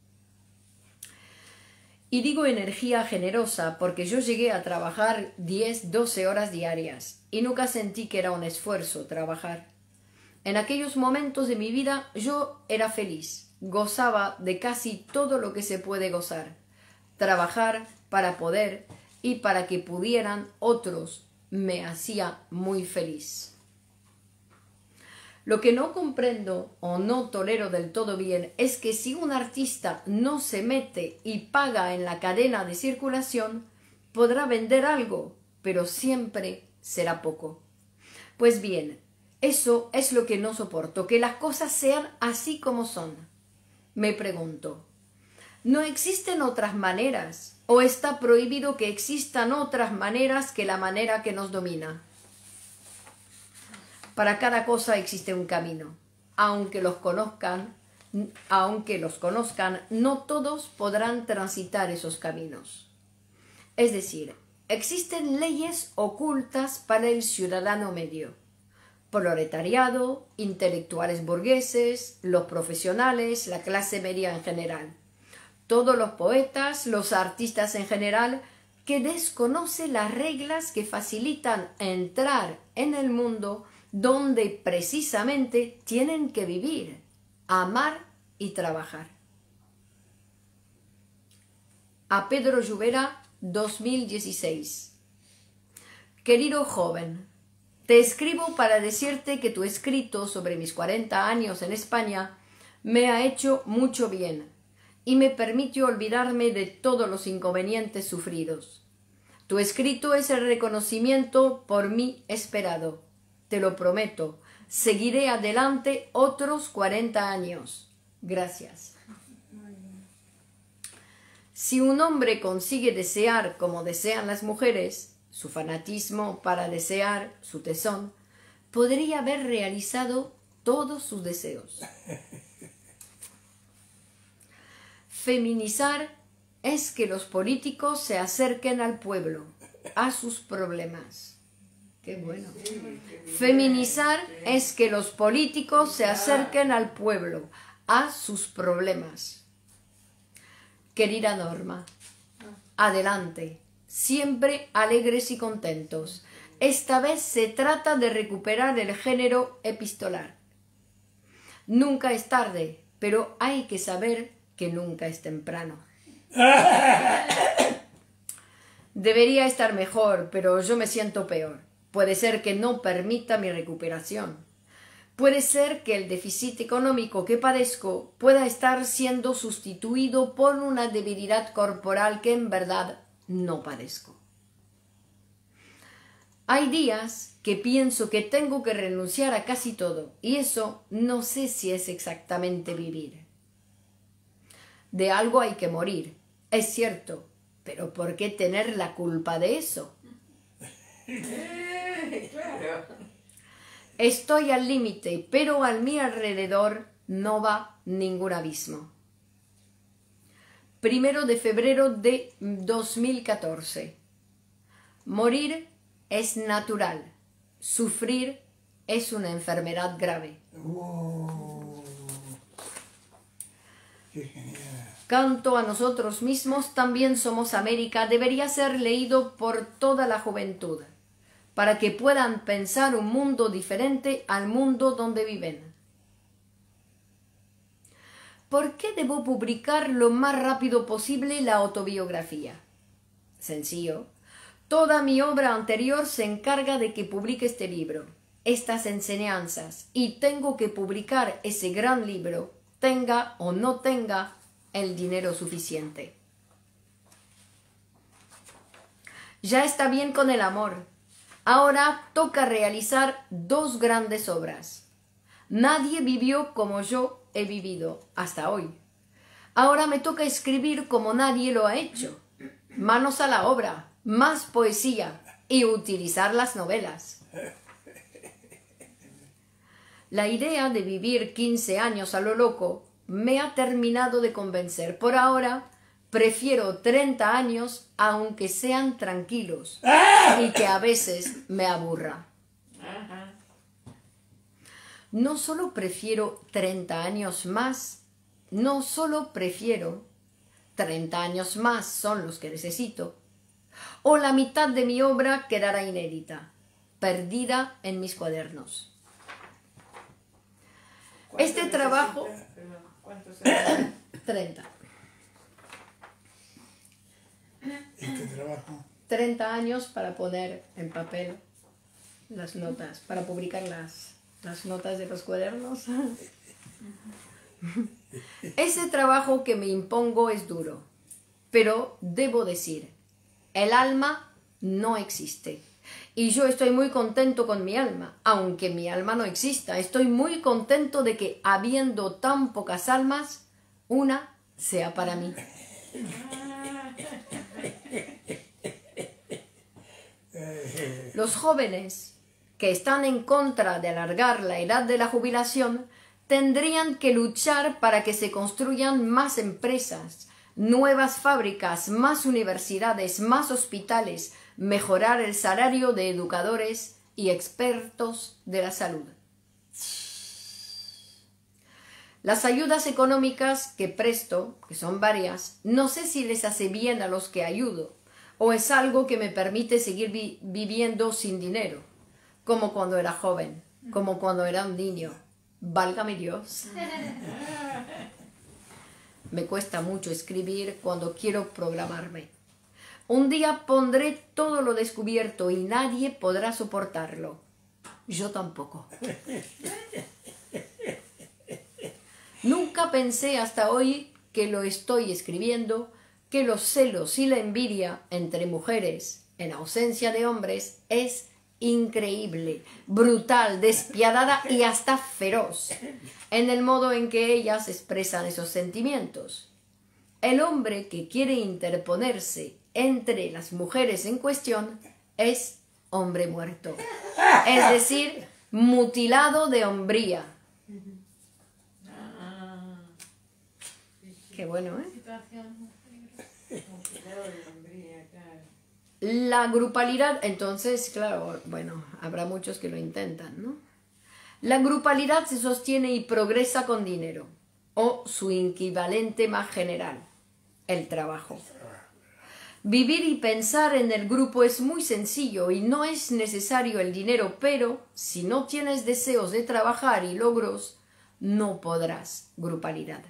Y digo energía generosa porque yo llegué a trabajar diez, doce horas diarias y nunca sentí que era un esfuerzo trabajar. En aquellos momentos de mi vida yo era feliz, gozaba de casi todo lo que se puede gozar, trabajar para poder y para que pudieran otros me hacía muy feliz. Lo que no comprendo o no tolero del todo bien es que si un artista no se mete y paga en la cadena de circulación, podrá vender algo, pero siempre será poco. Pues bien, eso es lo que no soporto, que las cosas sean así como son. Me pregunto, ¿no existen otras maneras? ¿O está prohibido que existan otras maneras que la manera que nos domina? Para cada cosa existe un camino. Aunque los conozcan, aunque los conozcan, no todos podrán transitar esos caminos. Es decir, existen leyes ocultas para el ciudadano medio. Proletariado, intelectuales burgueses, los profesionales, la clase media en general. Todos los poetas, los artistas en general, que desconocen las reglas que facilitan entrar en el mundo donde precisamente tienen que vivir, amar y trabajar. A Pedro Lluvera, dos mil dieciséis. Querido joven, te escribo para decirte que tu escrito sobre mis cuarenta años en España me ha hecho mucho bien y me permitió olvidarme de todos los inconvenientes sufridos. Tu escrito es el reconocimiento por mí esperado. Te lo prometo, seguiré adelante otros cuarenta años. Gracias. Si un hombre consigue desear como desean las mujeres, su fanatismo para desear, su tesón, podría haber realizado todos sus deseos. Feminizar es que los políticos se acerquen al pueblo, a sus problemas. Qué bueno. Feminizar es que los políticos se acerquen al pueblo, a sus problemas. Querida Norma, adelante, siempre alegres y contentos. Esta vez se trata de recuperar el género epistolar. Nunca es tarde, pero hay que saber que nunca es temprano. Debería estar mejor, pero yo me siento peor. Puede ser que no permita mi recuperación. Puede ser que el déficit económico que padezco pueda estar siendo sustituido por una debilidad corporal que en verdad no padezco. Hay días que pienso que tengo que renunciar a casi todo, y eso no sé si es exactamente vivir. De algo hay que morir, es cierto, pero ¿por qué tener la culpa de eso? Eh, claro. Estoy al límite, pero a mi alrededor no va ningún abismo. Primero de febrero de dos mil catorce. Morir es natural. Sufrir es una enfermedad grave. Oh, qué genial. Canto a nosotros mismos, también somos América, debería ser leído por toda la juventud, para que puedan pensar un mundo diferente al mundo donde viven. ¿Por qué debo publicar lo más rápido posible la autobiografía? Sencillo. Toda mi obra anterior se encarga de que publique este libro, estas enseñanzas, y tengo que publicar ese gran libro, tenga o no tenga el dinero suficiente. Ya está bien con el amor. Ahora toca realizar dos grandes obras. Nadie vivió como yo he vivido hasta hoy. Ahora me toca escribir como nadie lo ha hecho. Manos a la obra, más poesía y utilizar las novelas. La idea de vivir quince años a lo loco me ha terminado de convencer. Por ahora prefiero treinta años aunque sean tranquilos y que a veces me aburra. No solo prefiero treinta años más, no solo prefiero treinta años más son los que necesito, o la mitad de mi obra quedará inédita, perdida en mis cuadernos. Este trabajo... ¿Cuántos años? treinta. Este trabajo. treinta años para poner en papel las notas, para publicar las, las notas de los cuadernos. Ese trabajo que me impongo es duro, pero debo decir, el alma no existe. Y yo estoy muy contento con mi alma, aunque mi alma no exista. Estoy muy contento de que, habiendo tan pocas almas, una sea para mí. Los jóvenes que están en contra de alargar la edad de la jubilación tendrían que luchar para que se construyan más empresas, nuevas fábricas, más universidades, más hospitales, mejorar el salario de educadores y expertos de la salud. Las ayudas económicas que presto, que son varias, no sé si les hace bien a los que ayudo, o es algo que me permite seguir vi- viviendo sin dinero, como cuando era joven, como cuando era un niño. Válgame Dios. Me cuesta mucho escribir cuando quiero programarme. Un día pondré todo lo descubierto y nadie podrá soportarlo. Yo tampoco. Nunca pensé hasta hoy que lo estoy escribiendo, que los celos y la envidia entre mujeres, en ausencia de hombres, es increíble, brutal, despiadada y hasta feroz, en el modo en que ellas expresan esos sentimientos. El hombre que quiere interponerse entre las mujeres en cuestión es hombre muerto, es decir, mutilado de hombría. Qué bueno, ¿eh? Situación. La grupalidad, entonces, claro, bueno, habrá muchos que lo intentan, ¿no? La grupalidad se sostiene y progresa con dinero, o su equivalente más general, el trabajo. Vivir y pensar en el grupo es muy sencillo y no es necesario el dinero, pero si no tienes deseos de trabajar y logros, no podrás grupalidad.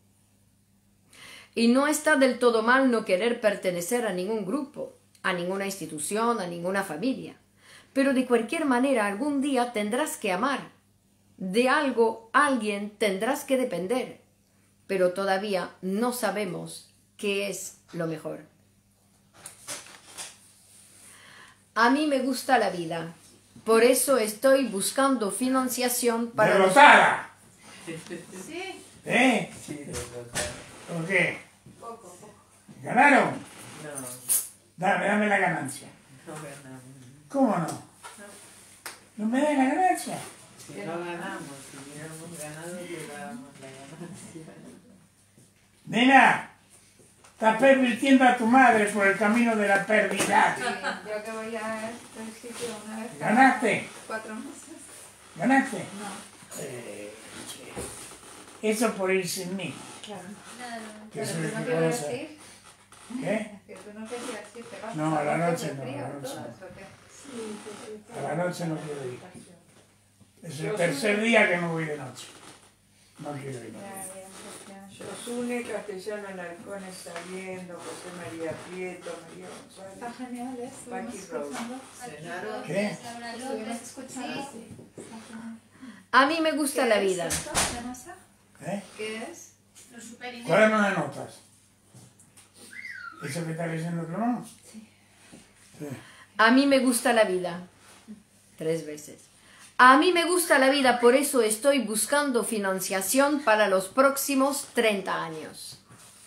Y no está del todo mal no querer pertenecer a ningún grupo, a ninguna institución, a ninguna familia. Pero de cualquier manera algún día tendrás que amar. De algo, alguien tendrás que depender. Pero todavía no sabemos qué es lo mejor. A mí me gusta la vida. Por eso estoy buscando financiación para los... ¡Derrotada! Sí. ¿Eh? Sí, derrotada. ¿Por qué? Poco, poco. ¿Ganaron? No, Dame, dame la ganancia. no ganamos. ¿Cómo no? ¿No me dan la ganancia? Si no ganamos, si hubiéramos ganado, llevábamos la ganancia. Nena, estás pervirtiendo a tu madre por el camino de la pérdida. Yo que voy a este sitio una vez cada ¿Ganaste? cuatro meses. ¿Ganaste? No, Eh, eso por ir sin mí. claro. Claro. Que Pero soy tú el no que quieres conoce. ir, ¿Qué? que tú no querías ir, te vas No, a la noche hace no, frío, a la noche todo no. eso, ¿qué? A la noche no quiero ir. Es el tercer día que no voy de noche. No quiero ir. Ya, bien, pues ya. Josune Castellano Alarcón está viendo, José María Prieto, María Está González. genial, ¿eh? Estuvimos Paqui Road. escuchando. Cenaron. ¿Qué? Laura Estuvimos López. escuchando, Sí. sí. Está genial. A mí me gusta ¿Qué la es vida. esto, Vanessa? ¿Eh? ¿Qué es? Los superiores. Cuaderno de notas. ¿Eso que está leyendo tu hermano? Sí. Sí. A mí me gusta la vida. Tres veces. A mí me gusta la vida, por eso estoy buscando financiación para los próximos treinta años.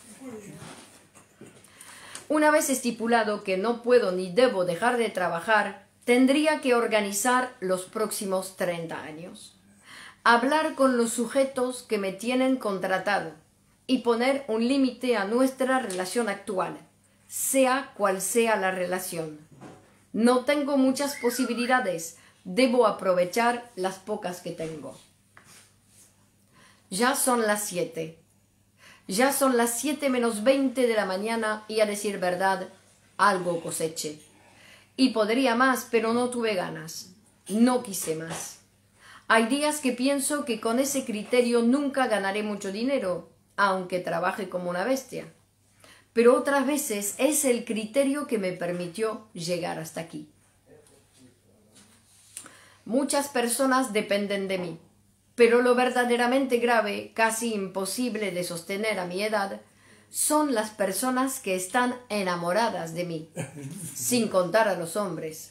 Una vez estipulado que no puedo ni debo dejar de trabajar, tendría que organizar los próximos treinta años. Hablar con los sujetos que me tienen contratado y poner un límite a nuestra relación actual, sea cual sea la relación. No tengo muchas posibilidades, debo aprovechar las pocas que tengo. Ya son las siete. Ya son las siete menos veinte de la mañana y, a decir verdad, algo coseché. Y podría más, pero no tuve ganas. No quise más. Hay días que pienso que con ese criterio nunca ganaré mucho dinero, aunque trabaje como una bestia. Pero otras veces es el criterio que me permitió llegar hasta aquí. Muchas personas dependen de mí, pero lo verdaderamente grave, casi imposible de sostener a mi edad, son las personas que están enamoradas de mí, sin contar a los hombres.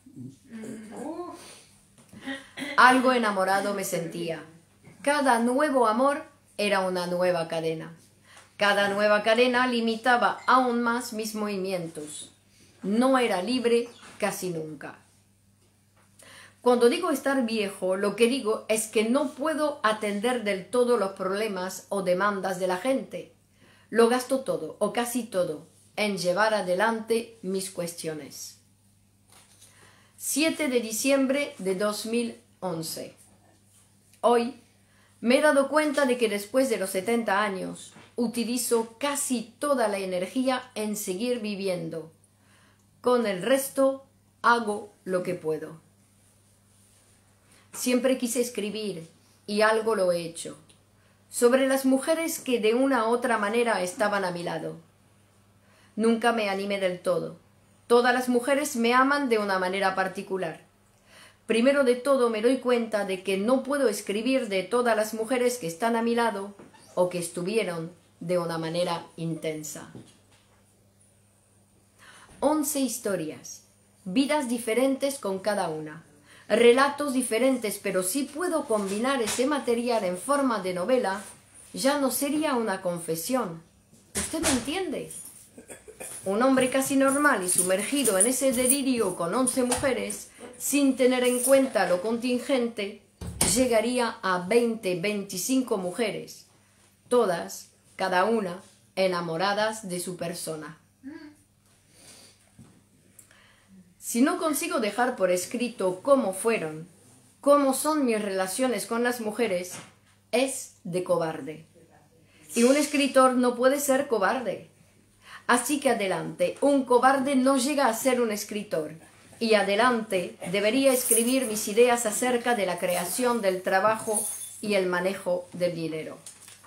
Algo enamorado me sentía. Cada nuevo amor era una nueva cadena. Cada nueva cadena limitaba aún más mis movimientos. No era libre casi nunca. Cuando digo estar viejo, lo que digo es que no puedo atender del todo los problemas o demandas de la gente. Lo gasto todo, o casi todo, en llevar adelante mis cuestiones. siete de diciembre de dos mil once. Hoy me he dado cuenta de que después de los setenta años utilizo casi toda la energía en seguir viviendo. Con el resto hago lo que puedo. Siempre quise escribir, y algo lo he hecho, sobre las mujeres que de una u otra manera estaban a mi lado. Nunca me animé del todo. Todas las mujeres me aman de una manera particular. Primero de todo me doy cuenta de que no puedo escribir de todas las mujeres que están a mi lado o que estuvieron de una manera intensa. Once historias, vidas diferentes con cada una. Relatos diferentes, pero si puedo combinar ese material en forma de novela, ya no sería una confesión. ¿Usted me entiende? Un hombre casi normal y sumergido en ese delirio con once mujeres, sin tener en cuenta lo contingente, llegaría a veinte, veinticinco mujeres, todas, cada una, enamoradas de su persona. Si no consigo dejar por escrito cómo fueron, cómo son mis relaciones con las mujeres, es de cobarde. Y un escritor no puede ser cobarde. Así que adelante, un cobarde no llega a ser un escritor. Y adelante, debería escribir mis ideas acerca de la creación del trabajo y el manejo del dinero.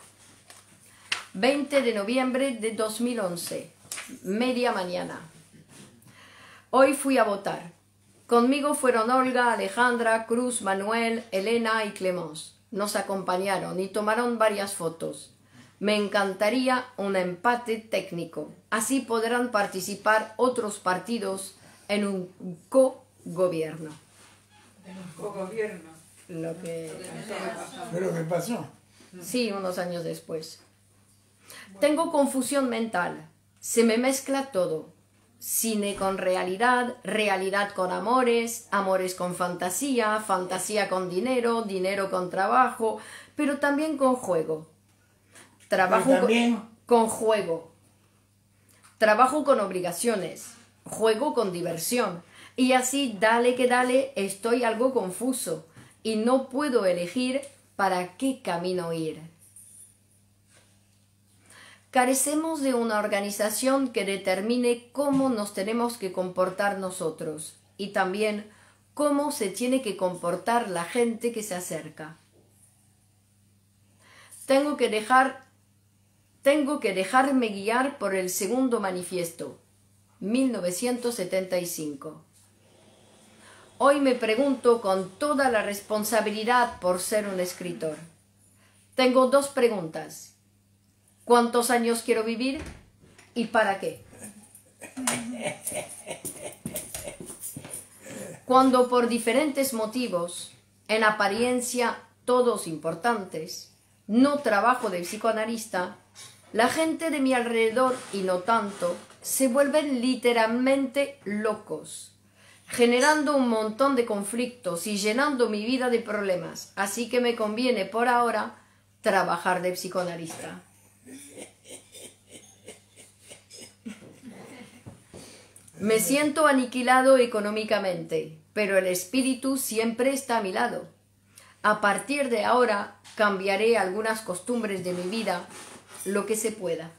veinte de noviembre de dos mil once, media mañana. Hoy fui a votar. Conmigo fueron Olga, Alejandra, Cruz, Manuel, Elena y Clemence. Nos acompañaron y tomaron varias fotos. Me encantaría un empate técnico. Así podrán participar otros partidos en un co-gobierno. Co-gobierno. Lo que... ¿Pero qué pasó? Sí, unos años después. Tengo confusión mental. Se me mezcla todo. Cine con realidad, realidad con amores, amores con fantasía, fantasía con dinero, dinero con trabajo, pero también con juego. Trabajo Pero también... con, con juego. Trabajo con obligaciones. Juego con diversión. Y así, dale que dale, estoy algo confuso y no puedo elegir para qué camino ir. Carecemos de una organización que determine cómo nos tenemos que comportar nosotros y también cómo se tiene que comportar la gente que se acerca. Tengo que dejar, tengo que dejarme guiar por el segundo manifiesto, mil novecientos setenta y cinco. Hoy me pregunto con toda la responsabilidad por ser un escritor. Tengo dos preguntas. ¿Cuántos años quiero vivir? ¿Y para qué? Cuando por diferentes motivos, en apariencia todos importantes, no trabajo de psicoanalista, la gente de mi alrededor, y no tanto, se vuelven literalmente locos, generando un montón de conflictos y llenando mi vida de problemas. Así que me conviene por ahora trabajar de psicoanalista. Me siento aniquilado económicamente, pero el espíritu siempre está a mi lado. A partir de ahora cambiaré algunas costumbres de mi vida, lo que se pueda.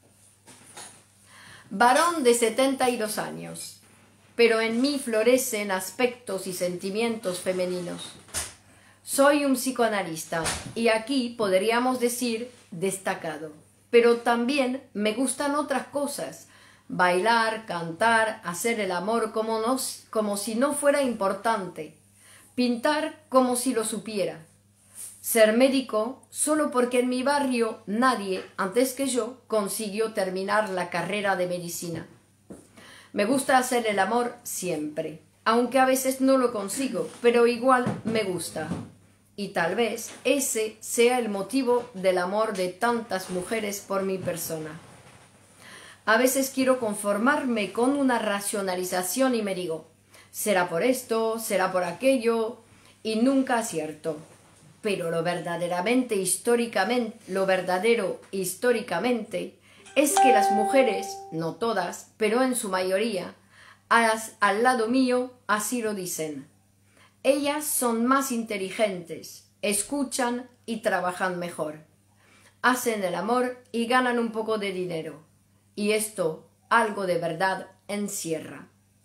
Varón de setenta y dos años, pero en mí florecen aspectos y sentimientos femeninos. Soy un psicoanalista y aquí podríamos decir destacado, pero también me gustan otras cosas. Bailar, cantar, hacer el amor como, no, como si no fuera importante, pintar como si lo supiera, ser médico solo porque en mi barrio nadie antes que yo consiguió terminar la carrera de medicina. Me gusta hacer el amor siempre, aunque a veces no lo consigo, pero igual me gusta. Y tal vez ese sea el motivo del amor de tantas mujeres por mi persona. A veces quiero conformarme con una racionalización y me digo, será por esto, será por aquello, y nunca acierto. Pero lo verdaderamente históricamente, lo verdadero históricamente es que las mujeres, no todas, pero en su mayoría, as, al lado mío así lo dicen. Ellas son más inteligentes, escuchan y trabajan mejor. Hacen el amor y ganan un poco de dinero. Y esto, algo de verdad, encierra.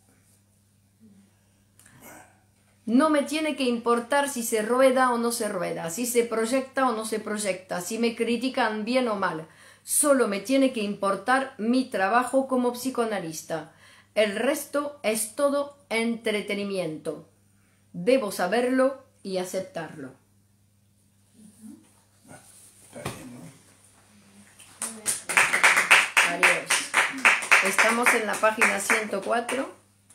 No me tiene que importar si se rueda o no se rueda, si se proyecta o no se proyecta, si me critican bien o mal. Solo me tiene que importar mi trabajo como psicoanalista. El resto es todo entretenimiento. Debo saberlo y aceptarlo. Adiós. Estamos en la página ciento cuatro.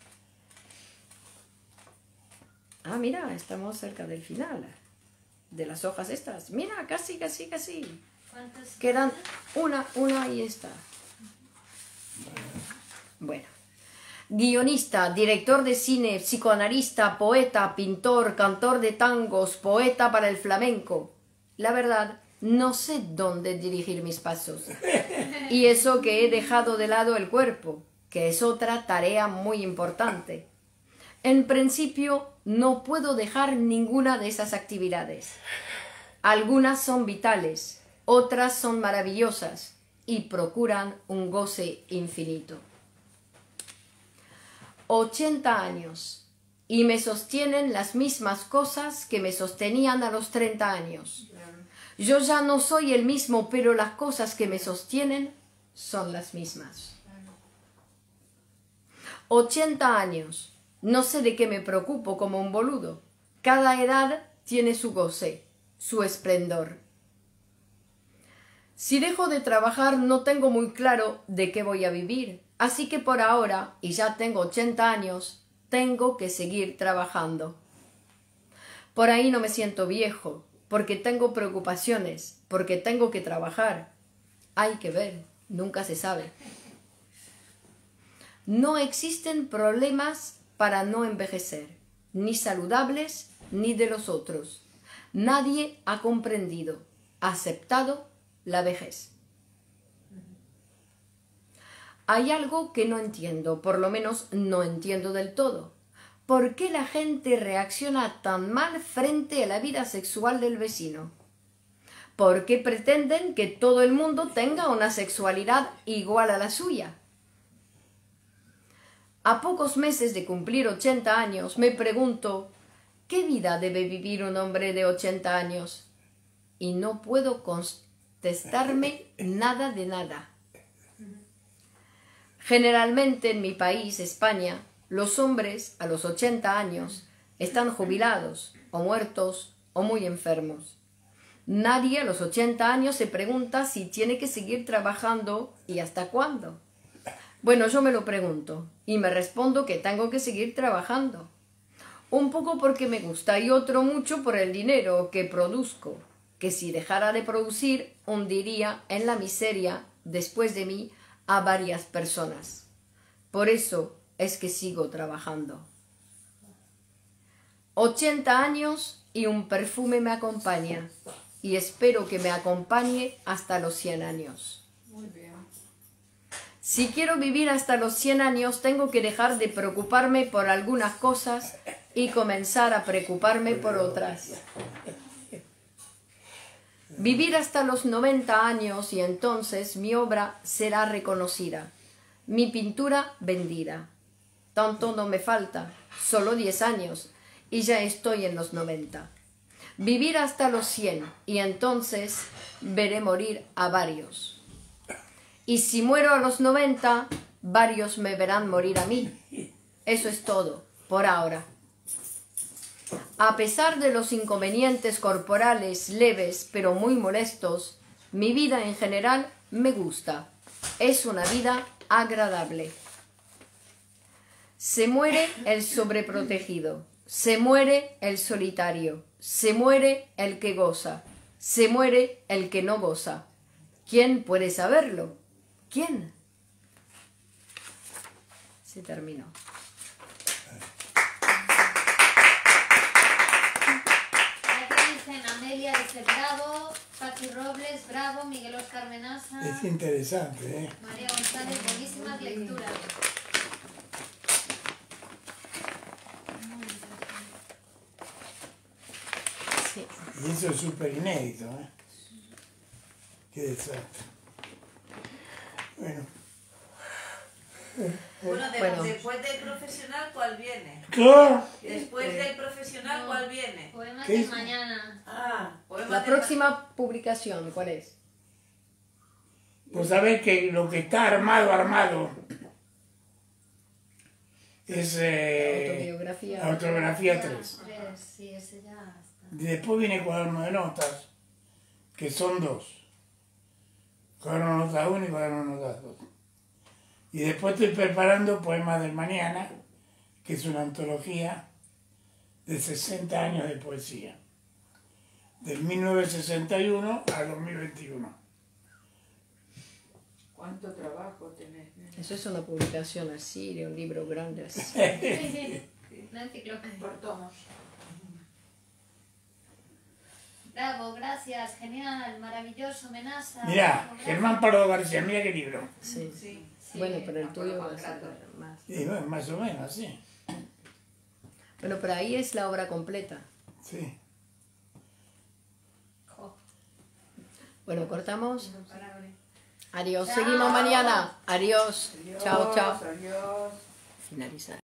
Ah, mira, estamos cerca del final de las hojas estas. Mira, casi, casi, casi. Quedan una, una y esta. Bueno. Guionista, director de cine, psicoanalista, poeta, pintor, cantor de tangos, poeta para el flamenco. La verdad, no sé dónde dirigir mis pasos. Y eso que he dejado de lado el cuerpo, que es otra tarea muy importante. En principio, no puedo dejar ninguna de esas actividades. Algunas son vitales, otras son maravillosas y procuran un goce infinito. ochenta años y me sostienen las mismas cosas que me sostenían a los treinta años. Yo ya no soy el mismo, pero las cosas que me sostienen son las mismas. ochenta años. No sé de qué me preocupo como un boludo. Cada edad tiene su goce, su esplendor. Si dejo de trabajar no tengo muy claro de qué voy a vivir, así que por ahora, y ya tengo ochenta años, tengo que seguir trabajando. Por ahí no me siento viejo, porque tengo preocupaciones, porque tengo que trabajar. Hay que ver, nunca se sabe. No existen problemas para no envejecer, ni saludables ni de los otros. Nadie ha comprendido, aceptado la vejez. Hay algo que no entiendo, por lo menos no entiendo del todo. ¿Por qué la gente reacciona tan mal frente a la vida sexual del vecino? ¿Por qué pretenden que todo el mundo tenga una sexualidad igual a la suya? A pocos meses de cumplir ochenta años me pregunto, ¿qué vida debe vivir un hombre de ochenta años? Y no puedo contestarme nada de nada. Generalmente en mi país, España, los hombres a los ochenta años están jubilados, o muertos, o muy enfermos. Nadie a los ochenta años se pregunta si tiene que seguir trabajando y hasta cuándo. Bueno, yo me lo pregunto y me respondo que tengo que seguir trabajando. Un poco porque me gusta y otro mucho por el dinero que produzco, que si dejara de producir hundiría en la miseria después de mí a varias personas. Por eso es que sigo trabajando. ochenta años y un perfume me acompaña y espero que me acompañe hasta los cien años. Muy bien. Si quiero vivir hasta los cien años, tengo que dejar de preocuparme por algunas cosas y comenzar a preocuparme por otras. Vivir hasta los noventa años y entonces mi obra será reconocida, mi pintura vendida. Tanto no me falta, solo diez años, y ya estoy en los noventa. Vivir hasta los cien y entonces veré morir a varios. Y si muero a los noventa, varios me verán morir a mí. Eso es todo, por ahora. A pesar de los inconvenientes corporales leves pero muy molestos, mi vida en general me gusta. Es una vida agradable. Se muere el sobreprotegido, se muere el solitario, se muere el que goza, se muere el que no goza. ¿Quién puede saberlo? ¿Quién? Se terminó. Aquí dicen Amelia dice bravo, Paqui Robles, bravo, Miguel Oscar Menaza, Es interesante, ¿eh? María González, buenísimas lecturas. Sí. Y eso es súper inédito, ¿eh? Qué desastre. Bueno. Bueno, de- Bueno. después del profesional, ¿cuál viene? ¿Qué? Después del profesional, ¿cuál viene? Poemas ¿Qué de es? mañana. Ah, poemas La de próxima publicación, ¿cuál es? Pues sabés que lo que está armado, armado, es eh, Autobiografía. Autobiografía tres. Tres, sí, ese ya está. Después viene cuaderno de notas, que son dos. Cuaderno de notas uno y cuaderno de notas dos. Y después estoy preparando Poemas del Mañana, que es una antología de sesenta años de poesía, del mil novecientos sesenta y uno al dos mil veintiuno. ¿Cuánto trabajo tenés? nena? Eso es una publicación así, de un libro grande así. La enciclopedia. Por tomos. Bravo, gracias, genial, maravilloso, Menaza. Mirá, Bravo, Germán Pardo García, mira qué libro. Sí. Sí. Bueno, pero el tuyo va a ser más. Sí, bueno, más o menos, sí. Bueno, pero ahí es la obra completa. Sí. Jo, Bueno, cortamos. imparable. Adiós. Chao. Seguimos mañana. Adiós. Chao, chao. Adiós. Finalizar.